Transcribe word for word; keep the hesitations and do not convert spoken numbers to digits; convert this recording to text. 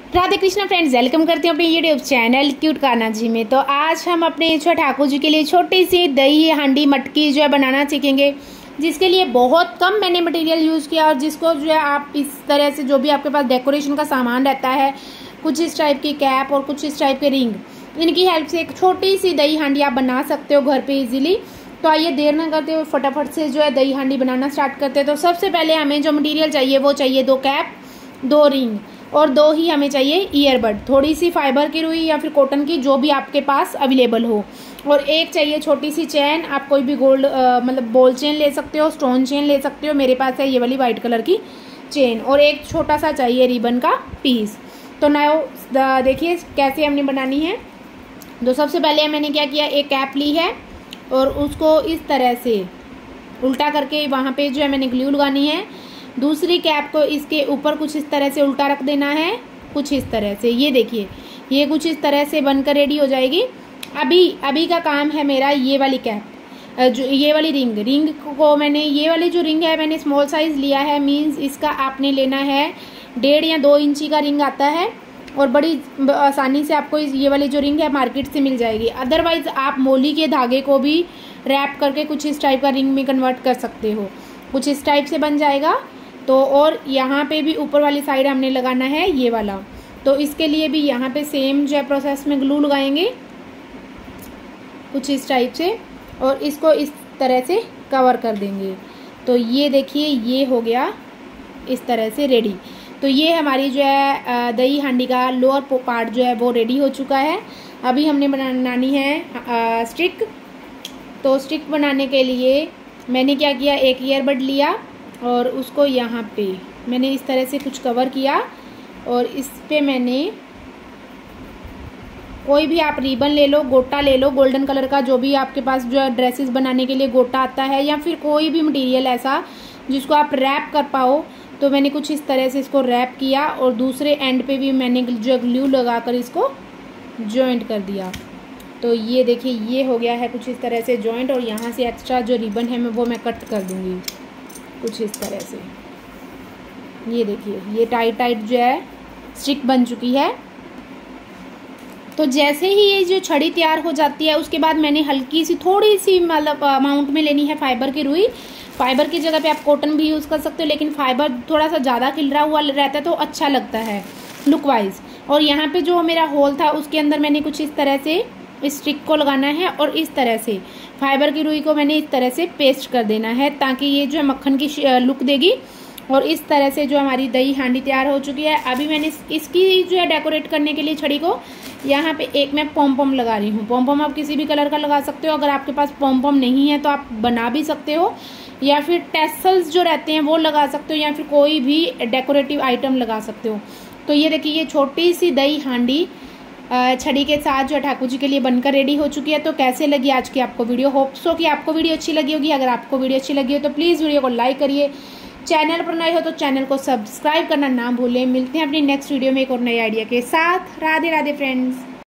Radhe Krishna friends, welcome करते हैं अपने YouTube channel cute Kanha ji में। तो आज हम अपने छठ ठाकुर जी के लिए छोटी सी दही हांडी मटकी जो है बनाना सीखेंगे, जिसके लिए बहुत कम मैंने मटेरियल यूज़ किया और जिसको जो है आप इस तरह से जो भी आपके पास डेकोरेशन का सामान रहता है, कुछ इस टाइप की कैप और कुछ इस टाइप के रिंग, इनकी हेल्प से एक छोटी सी दही हांडी आप बना सकते हो घर पर ईजिली। तो आइए देर ना करते हुए फटाफट से जो है दही हांडी बनाना स्टार्ट करते हैं। तो सबसे पहले हमें जो मटेरियल चाहिए वो चाहिए दो कैप, दो रिंग और दो ही हमें चाहिए ईयरबड, थोड़ी सी फाइबर की रुई या फिर कॉटन की, जो भी आपके पास अवेलेबल हो। और एक चाहिए छोटी सी चैन, आप कोई भी गोल्ड मतलब बॉल चेन ले सकते हो, स्टोन चेन ले सकते हो, मेरे पास है ये वाली वाइट कलर की चेन। और एक छोटा सा चाहिए रिबन का पीस। तो ना देखिए कैसे हमने बनानी है। तो सबसे पहले मैंने क्या किया, एक कैप ली है और उसको इस तरह से उल्टा करके वहाँ पे जो है मैंने ग्लू लगानी है। दूसरी कैप को इसके ऊपर कुछ इस तरह से उल्टा रख देना है, कुछ इस तरह से। ये देखिए ये कुछ इस तरह से बनकर रेडी हो जाएगी। अभी अभी का काम है मेरा ये वाली कैप, जो ये वाली रिंग रिंग को मैंने ये वाली जो रिंग है मैंने स्मॉल साइज लिया है, मींस इसका आपने लेना है डेढ़ या दो इंची का रिंग आता है और बड़ी आसानी से आपको ये वाली जो रिंग है मार्केट से मिल जाएगी। अदरवाइज आप मोली के धागे को भी रैप करके कुछ इस टाइप का रिंग में कन्वर्ट कर सकते हो, कुछ इस टाइप से बन जाएगा। तो और यहाँ पे भी ऊपर वाली साइड हमने लगाना है ये वाला, तो इसके लिए भी यहाँ पे सेम जो है प्रोसेस में ग्लू लगाएंगे कुछ इस टाइप से और इसको इस तरह से कवर कर देंगे। तो ये देखिए ये हो गया इस तरह से रेडी। तो ये हमारी जो है दही हांडी का लोअर पार्ट जो है वो रेडी हो चुका है। अभी हमने बनानी है स्टिक। तो स्टिक बनाने के लिए मैंने क्या किया, एक ईयरबड लिया और उसको यहाँ पे मैंने इस तरह से कुछ कवर किया और इस पे मैंने कोई भी आप रिबन ले लो, गोटा ले लो गोल्डन कलर का, जो भी आपके पास जो है ड्रेसेस बनाने के लिए गोटा आता है, या फिर कोई भी मटेरियल ऐसा जिसको आप रैप कर पाओ। तो मैंने कुछ इस तरह से इसको रैप किया और दूसरे एंड पे भी मैंने जो ग्लू लगा कर इसको जॉइंट कर दिया। तो ये देखिए ये हो गया है कुछ इस तरह से जॉइंट। और यहाँ से एक्स्ट्रा जो रिबन है मैं वो मैं कट कर दूँगी कुछ इस तरह से। ये देखिए ये टाइट टाइट जो है स्टिक बन चुकी है। तो जैसे ही ये जो छड़ी तैयार हो जाती है उसके बाद मैंने हल्की सी थोड़ी सी मतलब अमाउंट में लेनी है फाइबर की रुई। फाइबर की जगह पे आप कॉटन भी यूज़ कर सकते हो, लेकिन फाइबर थोड़ा सा ज़्यादा खिलरा हुआ रहता है तो अच्छा लगता है लुक वाइज। और यहाँ पे जो मेरा होल था उसके अंदर मैंने कुछ इस तरह से इस स्टिक को लगाना है और इस तरह से फाइबर की रुई को मैंने इस तरह से पेस्ट कर देना है, ताकि ये जो है मक्खन की लुक देगी। और इस तरह से जो हमारी दही हांडी तैयार हो चुकी है। अभी मैंने इसकी जो है डेकोरेट करने के लिए छड़ी को यहाँ पे एक मैं पॉम पॉम लगा रही हूँ। पॉम पॉम आप किसी भी कलर का लगा सकते हो, अगर आपके पास पॉम पॉम नहीं है तो आप बना भी सकते हो, या फिर टेसल्स जो रहते हैं वो लगा सकते हो, या फिर कोई भी डेकोरेटिव आइटम लगा सकते हो। तो ये देखिए ये छोटी सी दही हांडी छड़ी के साथ जो ठाकुर जी के लिए बनकर रेडी हो चुकी है। तो कैसे लगी आज की आपको वीडियो? होप सो कि आपको वीडियो अच्छी लगी होगी। अगर आपको वीडियो अच्छी लगी हो तो प्लीज़ वीडियो को लाइक करिए, चैनल पर नए हो तो चैनल को सब्सक्राइब करना ना भूलें। मिलते हैं अपनी नेक्स्ट वीडियो में एक और नए आइडिया के साथ। राधे राधे फ्रेंड्स।